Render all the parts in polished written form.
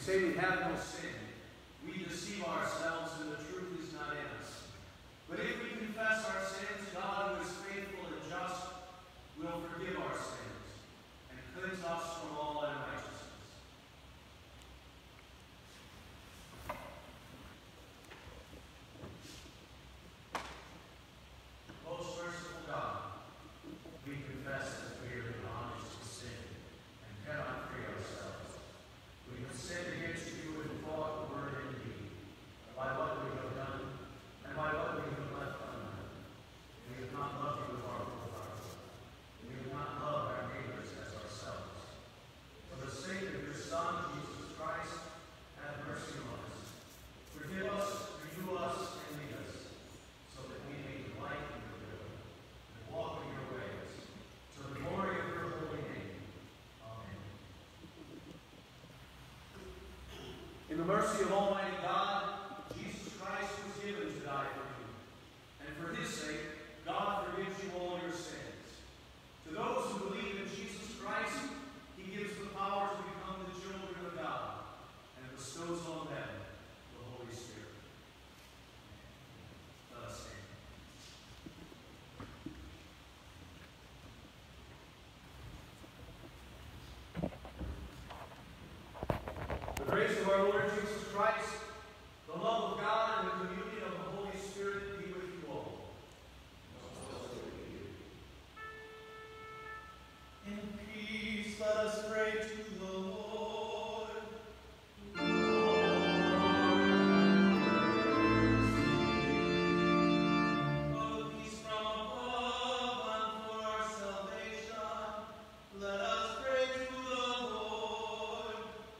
say we have no sin, we deceive ourselves and the truth is not in us. But if we confess our sins, God, who is faithful and just, will forgive our sins and cleanse us from all unrighteousness. Most merciful God, we confess that we are in bondage to sin and cannot free ourselves. We have sinned against you in thought, word, and deed, by what we have done and by what we have left undone. We have not loved you with our whole heart. We have not loved our neighbors as ourselves. For the sake of your Son, Jesus Christ, have mercy on us. Forgive us, renew us, and lead us, so that we may delight in your will and walk in your ways, to the glory of your holy name. Amen. In the mercy of Almighty God, Jesus Christ was given to die for you, and for his sake, God forgives you all your sins. To those who believe in Jesus Christ, he gives the power to become the children of God, and bestows on them the Holy Spirit. Let us stand. The grace of our Lord Jesus Christ, the love of God, and the communion of the Holy Spirit be with you all. In peace, let us pray to the Lord. For peace from above and for our salvation, let us pray to the Lord.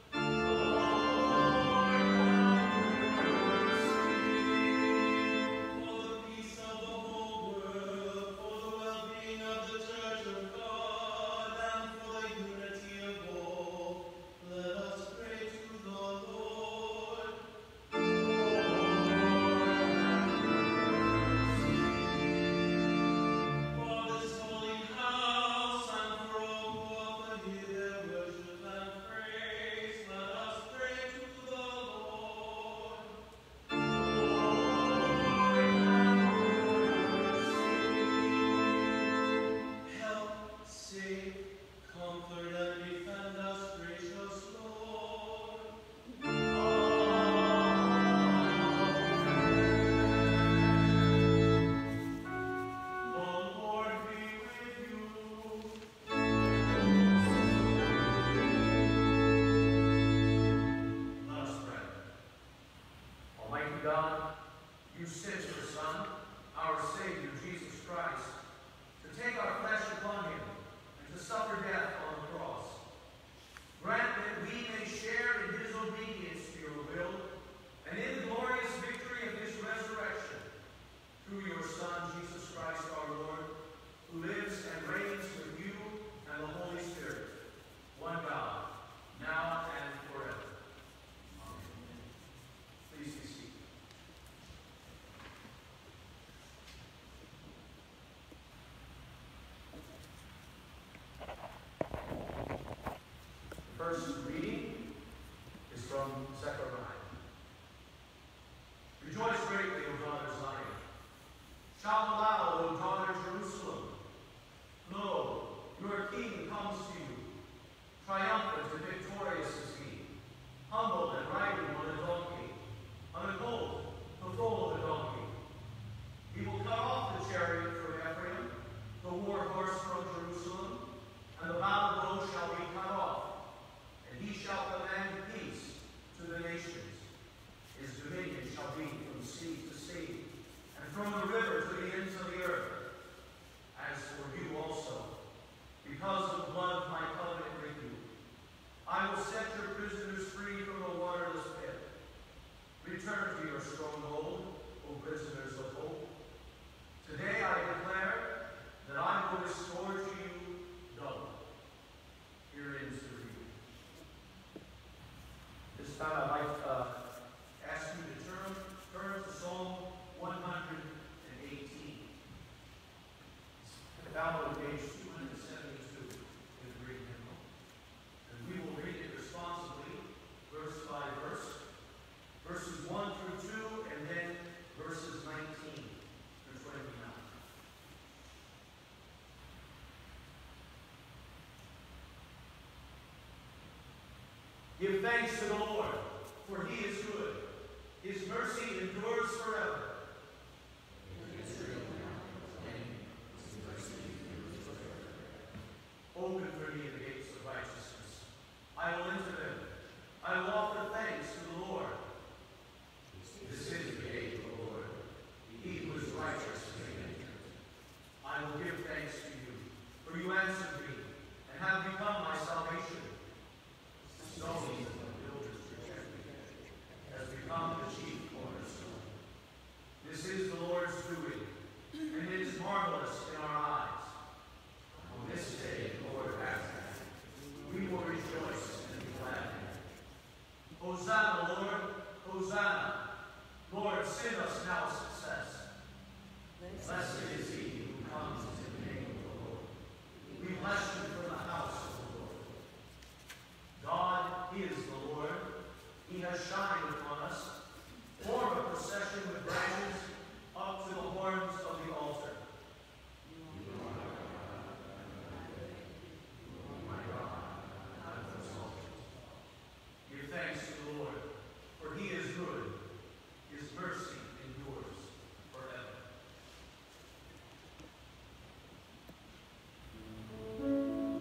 For the peace of the whole world, for the well-being of the Church of God, and for the unity of all, let us pray to the Lord. For this holy house and for all who offer here their worship and praise, let us pray to the Lord. Help, save, comfort, and defend us, gracious Lord. The Lord be with you. Let us pray. Almighty God, you sent your Son, our Savior, Jesus Christ, to take our flesh upon him and to suffer death on the cross. Grant that we may share in his obedience to your will and in the glorious victory of his resurrection, through your Son, Jesus Christ our Lord, who lives and reigns with you and the Holy Spirit, one God, now and forever. Amen. Please be seated. The first reading is from Zechariah. Rejoice greatly, O daughter Zion. Shout aloud, O daughter Jerusalem. Lo, your king comes to you. Triumphant and victorious is he, humble and riding on a donkey, on a colt, the foal of a donkey. He will cut off the chariot from Ephraim, the war horse from Jerusalem, and the battle bow shall be cut off, and he shall command peace to the nations. His dominion shall be from sea to sea, and from the river to the ends of the earth. As for you also, because of the blood of my covenant with you, I will set your prisoners free from the waterless pit. Return to your stronghold, O prisoners of hope. Today I declare that I will restore to you double. Here ends the reading. This time I'd like to ask you to turn to Psalm 118. Found on page 272 in the Greek hymnal. And we will read it responsibly, verse by Give thanks to the Lord, for he is good. His mercy endures forever. Open for me the gates of righteousness. I will enter them. I will offer thanks to the Lord. This is the gate of the Lord. He who is righteous may enter. I will give thanks to you, for you answered me, and have become my salvation. Stones and the builders reject me, has become the chief cornerstone. This is the Lord's doing, and it is marvelous in our eyes. On this day the Lord has done. We will rejoice and be glad. Hosanna, Lord, Hosanna. Lord, send us now success. Blessed is he who comes in the name of the Lord. We bless you from the house of the Lord. God is the Lord. He has shined upon us. Form a procession with branches up to the horns of the altar. My God, I will exalt you. Give thanks to the Lord, for he is good. His mercy endures forever.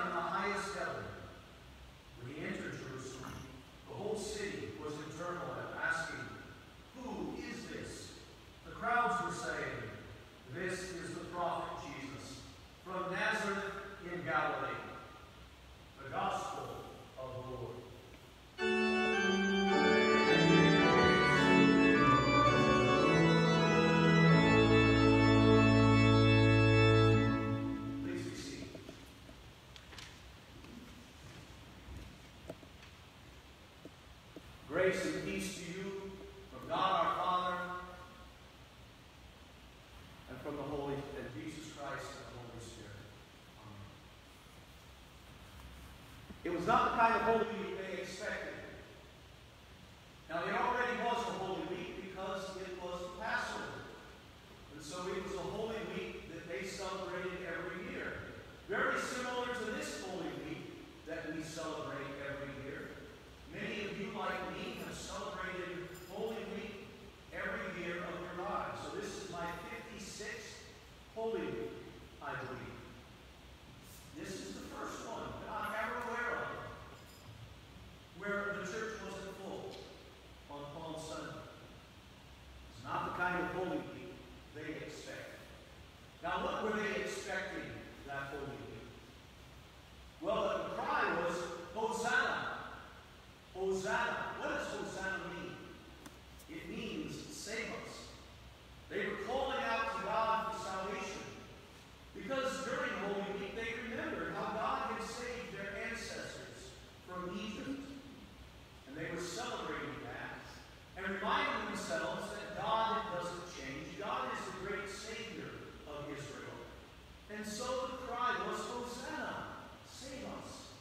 in the highest heaven. When he entered Jerusalem, the whole city was in turmoil, asking, "Who is this?" The crowds were saying, "This is the prophet Jesus, from Nazareth in Galilee." The Gospel of the Lord. Please be seated. Grace and peace to you from God our Father and from the Holy and Jesus Christ and the Holy Spirit. Amen. It was not the kind of Holy Week they expected. Now, it already was a Holy Week because it was the Passover. And so it was a Holy Week that they celebrated every year. Very similar to this Holy Week that we celebrate every year. Many of you, like me, have celebrated Holy Week every year of your lives. So this is my 56th Holy Week, I believe. This is the first one that I'm ever aware of where the church wasn't full on Palm Sunday. It's not the kind of Holy Week they expected. Now, what were they expecting that Holy Week? Well, the cry was, "Hosanna! Hosanna." What does Hosanna mean? It means save us. They were calling out to God for salvation because during Holy Week they remembered how God had saved their ancestors from Egypt. And they were celebrating that and reminding themselves that God doesn't change. God is the great Savior of Israel. And so the cry was, "Hosanna! Save us."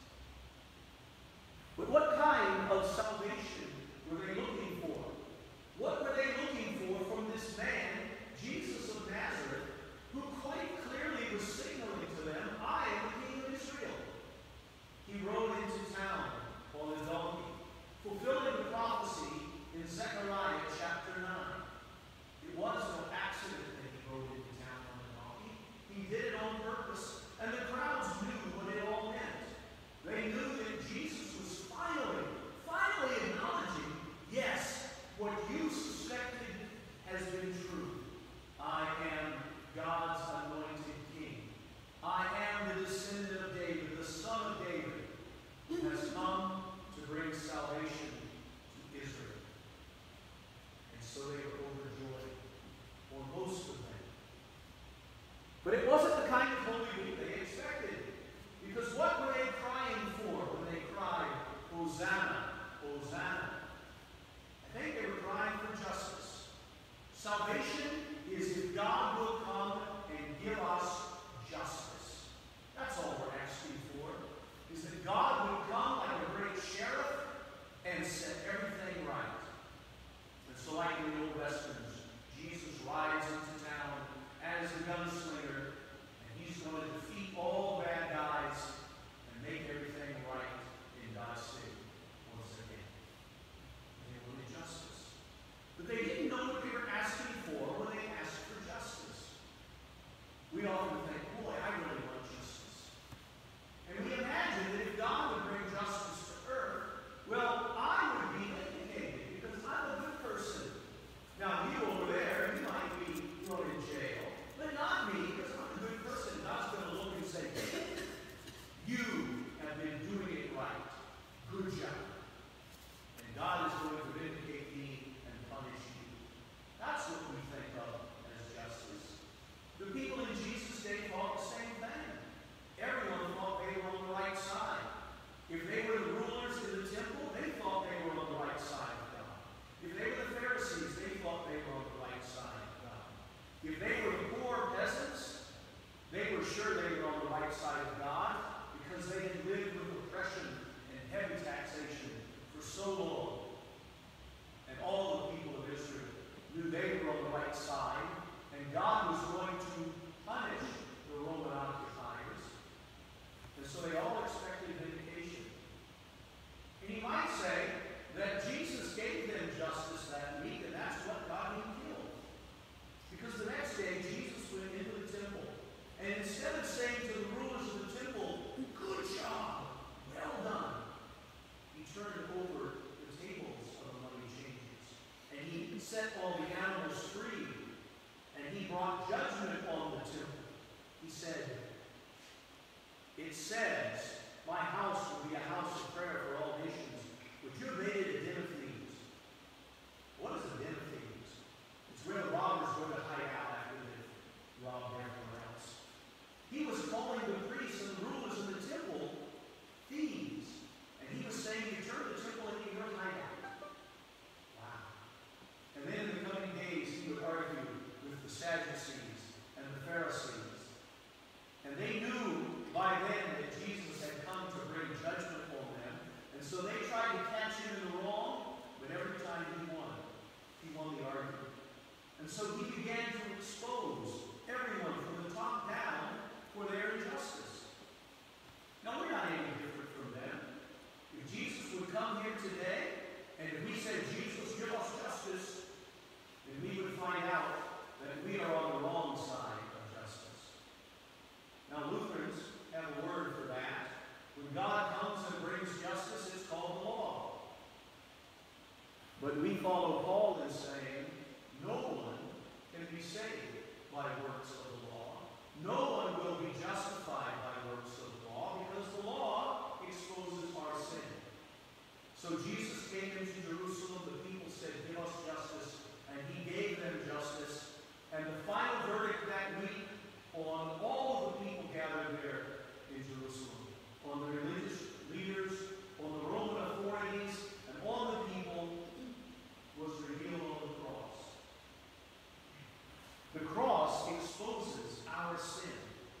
But what kind of salvation were they looking for? What were they looking for from this man, Jesus of Nazareth, who quite clearly was signaling to them, "I am the King of Israel"? He rode into town on a donkey, fulfilling the prophecy in Zechariah chapter 9. It was no accident that he rode into town on a donkey. He did it on purpose, and the crowds knew what it all meant. They knew that Jesus was finally acknowledging, yes, what you suspected has been true. I am God's anointed king. I am the descendant of David, the son of David, who has come to bring salvation to Israel. And so they were overjoyed, or most of them. But it wasn't the kind of Holy Week they expected. Because what were they crying for when they cried, "Hosanna, Hosanna"? I think they were crying for justice. Salvation is if God will come and give us justice. That's all we're asking for, is that God would come like a great sheriff and set everything right. And so like in the old Westerns, Jesus rides into town as the gunslinger, and he's going to defeat all the bad guys and make everything right in God's city once again. And they wanted justice. But they didn't know what they were asking for when they asked for justice. We often think, boy, I really want justice. And we imagine that if God would bring justice to earth, well, I would be vindicated because I'm a good person. Now, you over there, you might be thrown in jail, but not me because I'm a good person. God's going to look and say, "You have been doing it right. Good job." And God is going to vindicate me and punish you. That's what we think of as justice. The people in Jesus' day thought the same thing. Everyone thought they were on the right side. If they were the rulers in the temple, they thought they were on the right side of God. If they were the Pharisees, they thought they were on the right side of God. If they were the poor peasants, they were sure they were on the right side of God because they had lived with oppression and heavy taxation today, and if we said, Jesus, give us justice, then we would find out that we are on the wrong side of justice. Now, Lutherans have a word for that. When God comes and brings justice, it's called the law. But we follow Paul in saying, no one can be saved by works of the law. No one will be justified by works of the law, because the law exposes our sin. So Jesus came into Jerusalem, the people said, give us justice, and he gave them justice. And the final verdict that week on all of the people gathered there in Jerusalem, on the religious leaders, on the Roman authorities, and on the people, was revealed on the cross. The cross exposes our sin.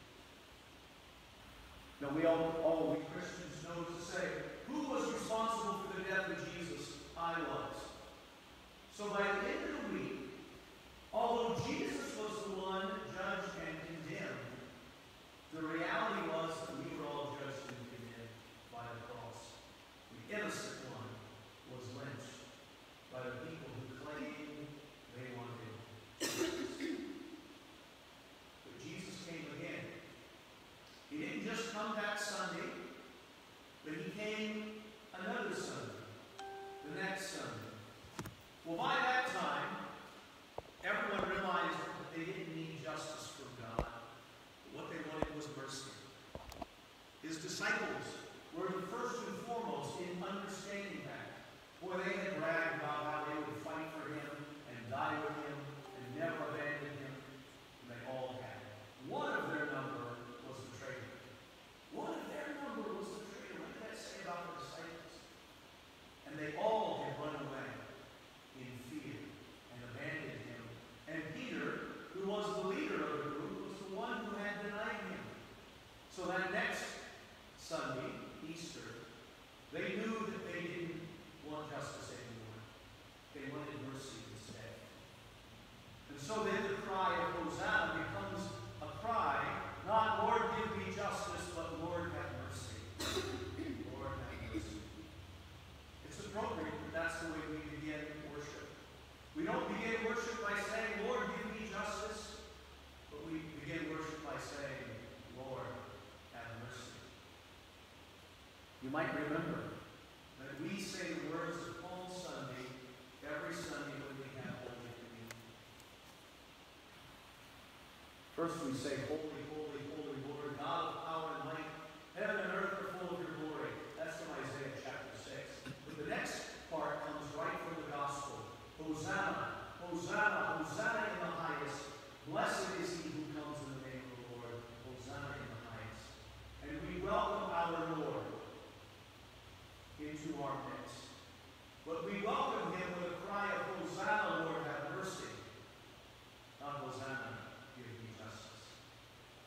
Now we Christians know to say, who was responsible for the death of Jesus? I was. So by the end of the week, although Jesus was the one judged and condemned, the reality was that we were all judged and condemned by the cross. The innocent one was lynched by the people who claimed they wanted justice. But Jesus came again. He didn't just come that Sunday, but he came another Sunday, the next Sunday. Well, by that time, everyone realized that they didn't need justice from God, but what they wanted was mercy. His disciples were the first and foremost in understanding that. Boy, they had bragged about how they would fight for him and die with him and never abandon him, and they all had. One of their number was the traitor. What did that say about the disciples? And they all had run away in fear and abandoned him. And Peter, who was the leader of the group, was the one who had denied him. So that next Sunday, Easter, they knew that they didn't want justice anymore. They wanted mercy instead. And so then the cry of Hosanna becomes a cry, not Lord give me justice, but Lord have mercy. Lord have mercy. It's appropriate that that's the way we begin worship. We don't begin worship by saying, Lord give me justice, but we begin worship by saying, Lord have mercy. You might remember that we say the words of Palm Sunday every Sunday when we have Holy Communion. First we say, Holy, holy, holy Lord, God of power and might, heaven and earth are full of your glory. That's from Isaiah chapter 6. But the next part comes right from the gospel. Hosanna, Hosanna, Hosanna in the highest. Blessed is he who comes in the name of the Lord. Hosanna in the highest. And we welcome our Lord into our midst. But we welcome him with a cry of Hosanna, Lord, have mercy. Not Hosanna, give me justice.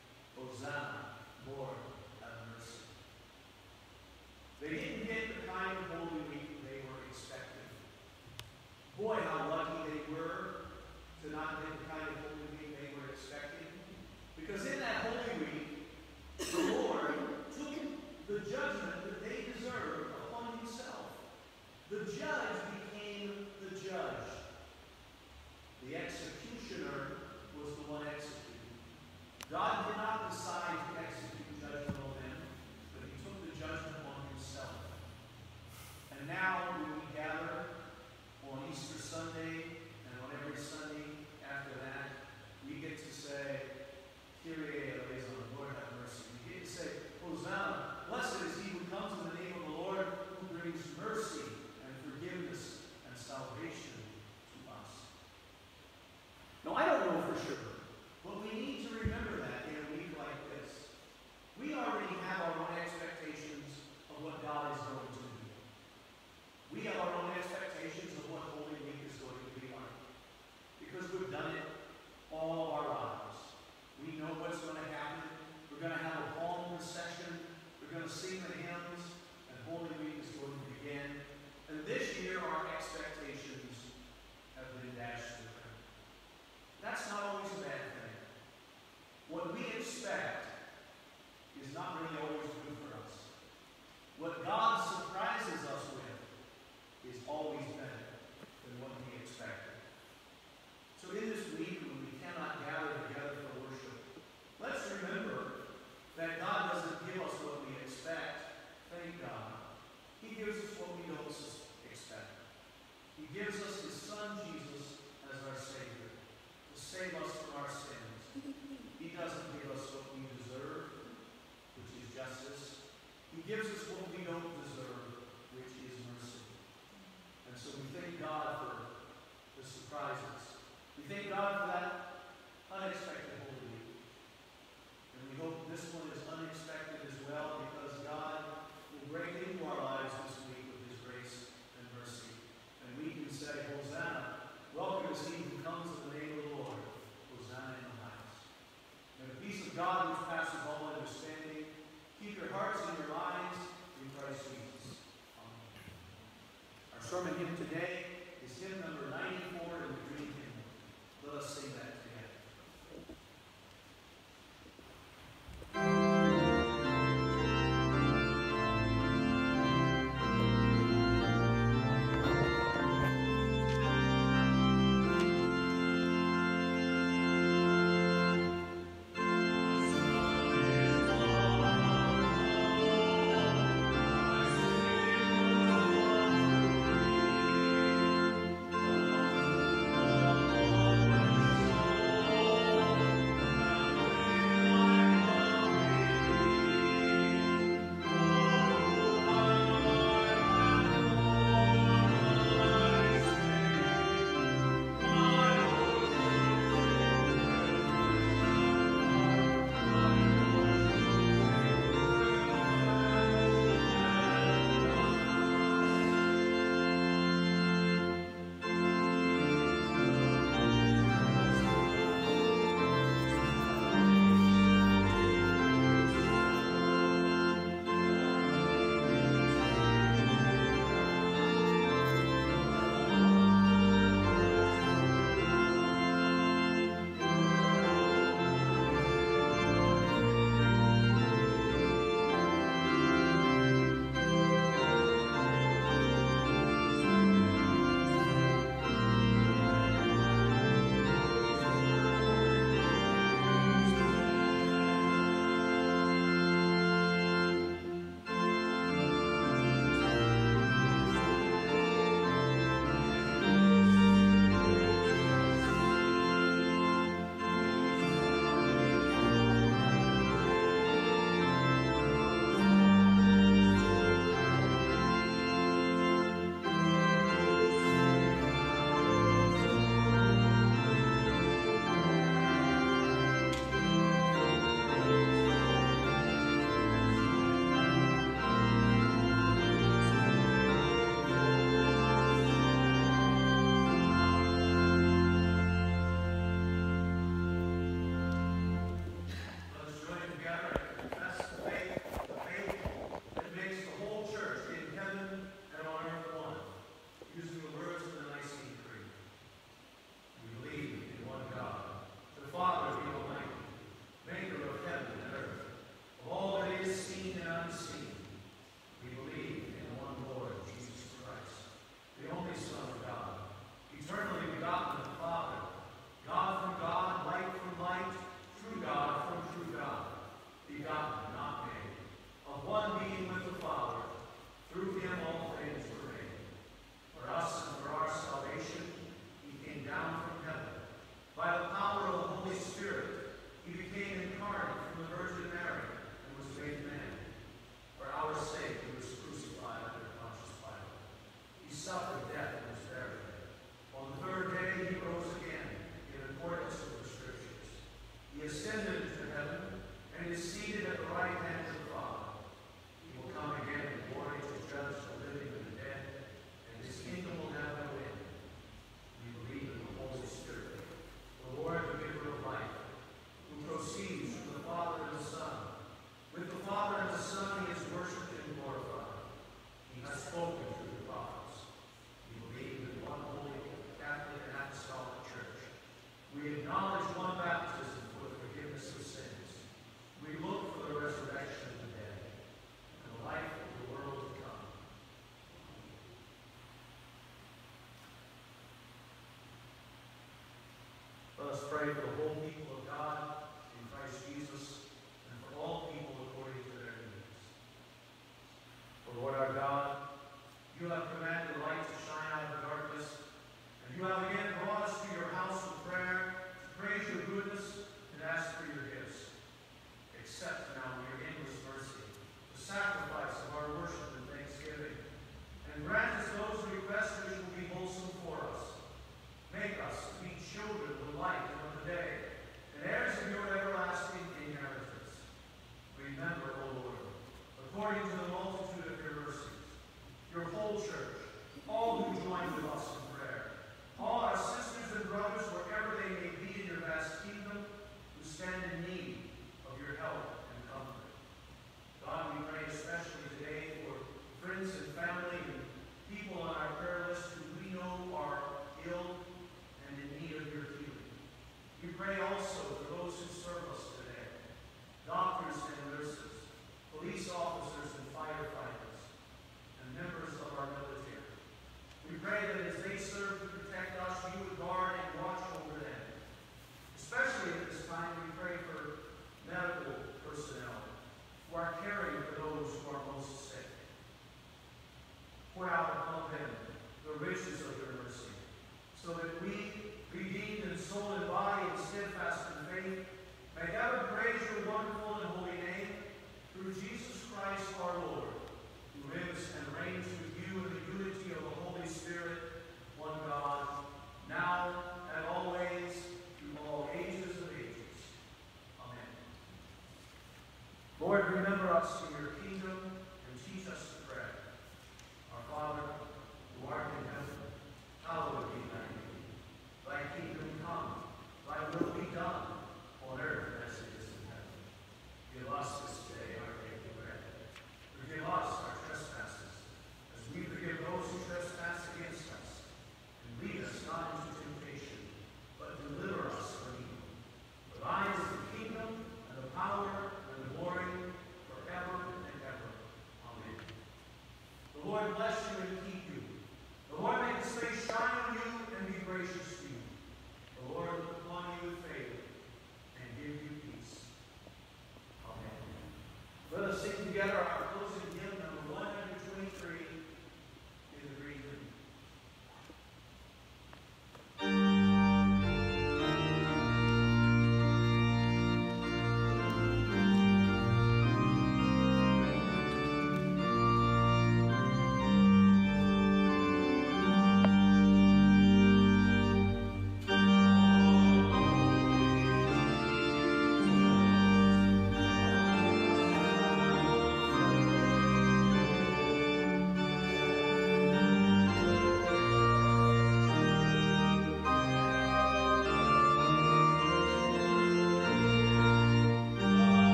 pray for the whole people of God in Christ Jesus and for all people according to their needs. For Lord our God, you have